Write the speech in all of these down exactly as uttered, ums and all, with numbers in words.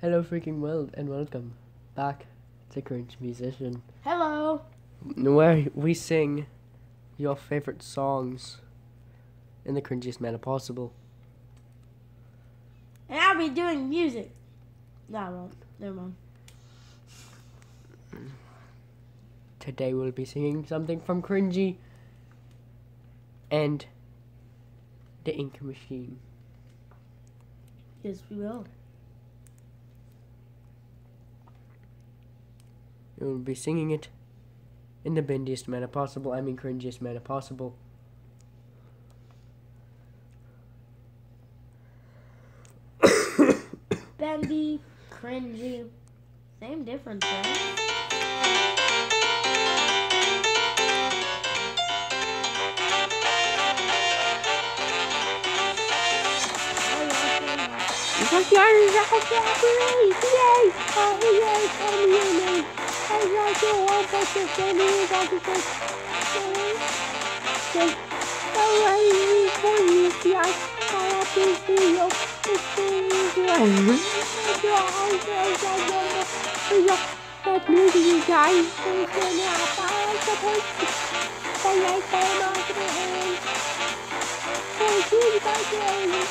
Hello freaking world and welcome back to Cringe Musician, Hello. where we sing your favorite songs in the cringiest manner possible. And I'll be doing music. No, I won't. Never mind. Today we'll be singing something from Cringy and the Ink Machine. Yes, we will. We'll be singing it in the bendiest manner possible, I mean cringiest manner possible. Bendy, cringy, same difference, right? Because you're yay! Oh, yay! Tell me your name. I got you all, but you're standing in the office. Say, oh, I need for you, yes. I have to see you. It's been easy. That music you guys is in half. I'm supposed to say, I came off the hand. Oh, you guys are in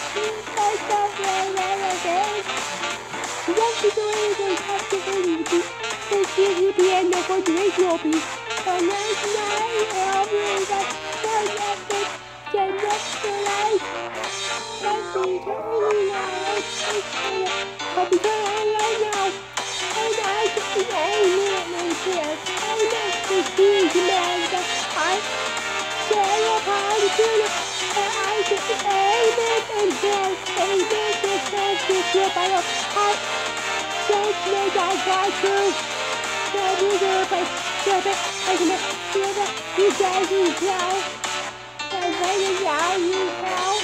Yes, it's always captivating to this is the end of the radio piece. So nice night, everyone got so lovely, so much to life. Let's be turning out, I'll be turning right now. And I can be aiming and here. I like to see the man that I say a party to the and I can be aiming and here. Aiming to set this your by your heart. Don't make I try to Tell me the place Stop it, I can feel it You guys you tell And when you yell you tell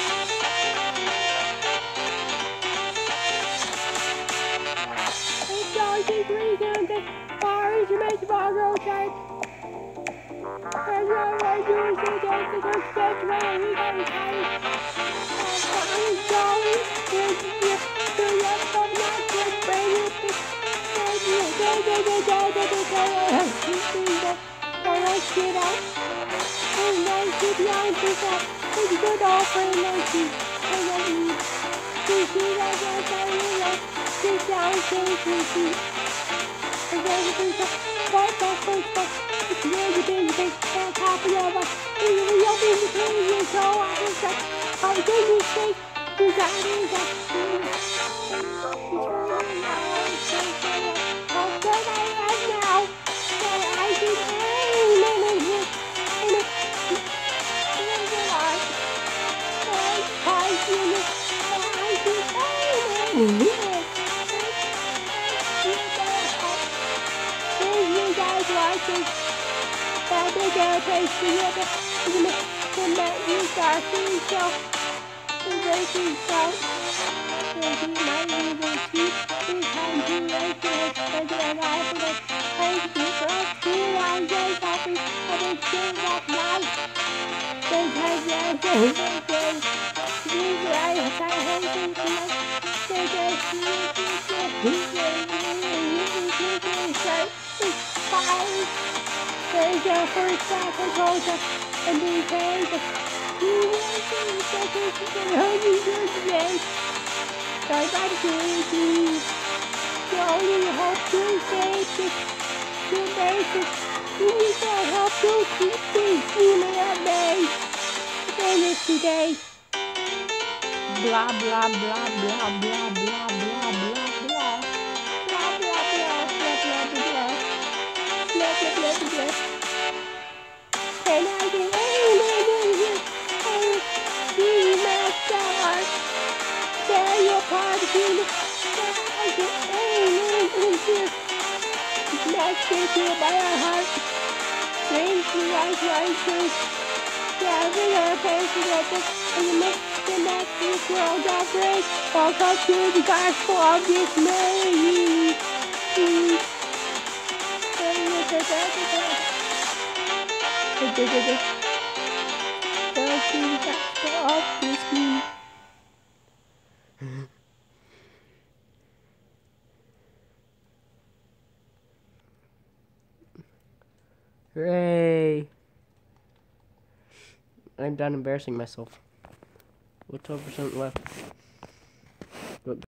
It's all the reason that far as you make the ball go tight And you're right you see that the good stretch when we go tight And I'm sorry There's you Do you come not good brain you pick Today. Blah blah blah blah blah blah blah blah blah blah blah blah blah blah blah blah blah blah blah blah. And I can aim in here and see my stars. Tell your party that I can aim in here. Let's get you by our heart. Thank you, I try to. Yeah, we are facing at this and you make the next world of grace. Welcome to the gospel of this Mary. Welcome to the gospel of this Mary. Hooray! I'm done embarrassing myself. With twelve percent left.